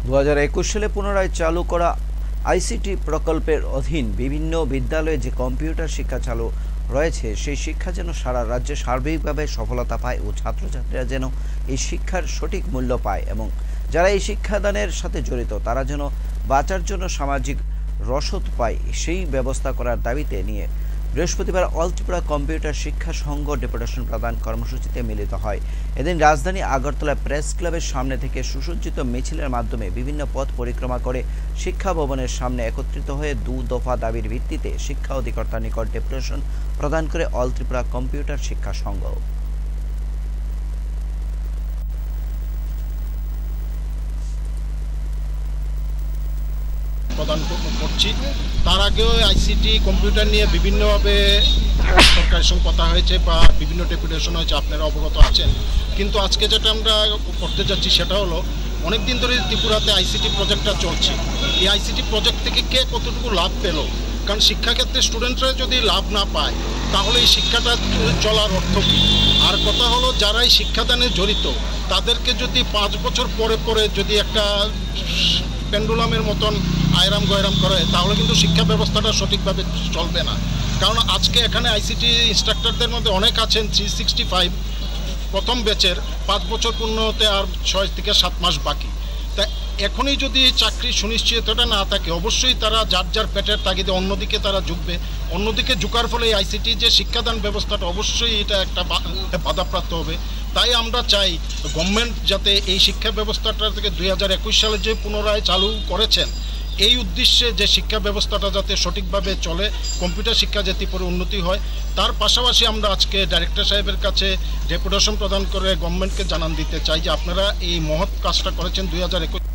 2021 সালে পুনরায় চালু করা আইসিটি প্রকল্পের অধীন বিভিন্ন বিদ্যালয়ে যে কম্পিউটার শিক্ষা চালু রয়েছে সেই শিক্ষা যেন সারা রাজ্যে সার্বিকভাবে সফলতা পায় ও ছাত্রছাত্রীরা যেন এই শিক্ষার সঠিক মূল্য পায় এবং যারা এই শিক্ষাদানের সাথে জড়িত তারা যেন বাঁচার জন্য সামাজিক রসদ পায় সেই ব্যবস্থা করার দাবিতে নিয়ে বৃহস্পতিবার অল ত্রিপুরা কম্পিউটার শিক্ষা সংঘ ডেপুটেশন প্রদান কর্মসূচিতে মিলিত হয়। এদিন রাজধানী আগরতলা প্রেস ক্লাবের সামনে থেকে সুসজ্জিত মিছিলের মাধ্যমে বিভিন্ন পথ পরিক্রমা করে শিক্ষা ভবনের সামনে একত্রিত হয়ে 2 দফা দাবির ভিত্তিতে শিক্ষা অধিকর্তার নিকট ডেপুটেশন প্রদান করে অল ত্রিপুরা কম্পিউটার শিক্ষা সংঘ। প্রদান করছি। তার আগেও আইসিটি কম্পিউটার নিয়ে বিভিন্নভাবে সরকারের সঙ্গে কথা হয়েছে বা বিভিন্ন ডেপুটেশন হয়েছে, আপনারা অবগত আছেন। কিন্তু আজকে যেটা আমরা করতে যাচ্ছি সেটা হলো অনেক দিন ধরে ত্রিপুরাতে আইসিটি প্রজেক্টটা চলছে। এই আইসিটি প্রজেক্ট থেকে কে কতটুকু লাভ পেল, কারণ শিক্ষাক্ষেত্রে স্টুডেন্টরা যদি লাভ না পায় তাহলে এই শিক্ষাটা চলার অর্থ কী। আর কথা হলো যারা এই শিক্ষাদানে জড়িত তাদেরকে যদি 5 বছর পরে পরে যদি একটা পেন্ডুলামের মতন আয়রাম গয়রাম করে তাহলে কিন্তু শিক্ষা ব্যবস্থাটা সঠিকভাবে চলবে না। কারণ আজকে এখানে আইসিটি ইনস্ট্রাক্টরদের মধ্যে অনেক আছেন 365 প্রথম ব্যাচের, 5 বছর পূর্ণ হতে আর 6 থেকে 7 মাস বাকি। তা এখনই যদি চাকরি সুনিশ্চিততা না থাকে অবশ্যই তারা যার যার পেটের তাগিদে অন্যদিকে তারা ঝুঁকবে। অন্যদিকে ঝুঁকার ফলে এই আইসিটি যে শিক্ষাদান ব্যবস্থাটা অবশ্যই এটা একটা বাধাপ্রাপ্ত হবে। তাই আমরা চাই গভর্নমেন্ট যাতে এই শিক্ষা ব্যবস্থাটা থেকে 2021 সালে যে পুনরায় চালু করেছেন এই উদ্দেশ্যে যে শিক্ষা ব্যবস্থাটা যাতে সঠিকভাবে চলে, কম্পিউটার শিক্ষা যাতে পরে উন্নতি হয়, তার পাশাপাশি আমরা আজকে ডাইরেক্টর সাহেবের কাছে ডেপুটেশন প্রদান করে গভর্নমেন্টকে জানান দিতে চাই যে আপনারা এই মহৎ কাজটা করেছেন 2021